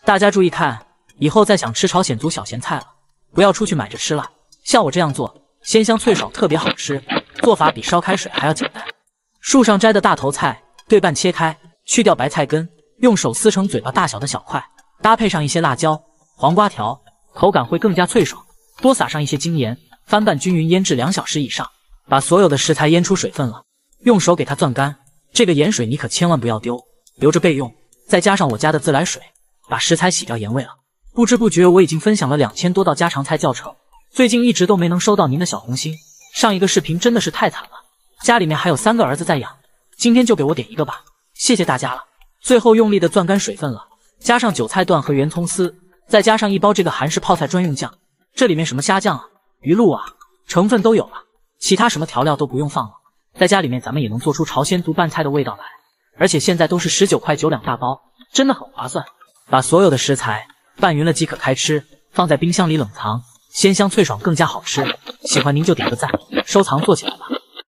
大家注意看，以后再想吃朝鲜族小咸菜了，不要出去买着吃了，像我这样做，鲜香脆爽，特别好吃，做法比烧开水还要简单。树上摘的大头菜对半切开，去掉白菜根，用手撕成嘴巴大小的小块，搭配上一些辣椒、黄瓜条，口感会更加脆爽。多撒上一些精盐，翻拌均匀，腌制2小时以上，把所有的食材腌出水分了，用手给它攥干。这个盐水你可千万不要丢，留着备用。再加上我家的自来水，把食材洗掉盐味了。不知不觉我已经分享了2000多道家常菜教程，最近一直都没能收到您的小红心，上一个视频真的是太惨了，家里面还有3个儿子在养，今天就给我点一个吧，谢谢大家了。最后用力的攥干水分了，加上韭菜段和圆葱丝，再加上1包这个韩式泡菜专用酱，这里面什么虾酱啊、鱼露啊，成分都有了，其他什么调料都不用放了，在家里面咱们也能做出朝鲜族拌菜的味道来，而且现在都是19块9两大包，真的很划算。把所有的食材拌匀了即可开吃，放在冰箱里冷藏，鲜香脆爽更加好吃。喜欢您就点个赞，收藏做起来。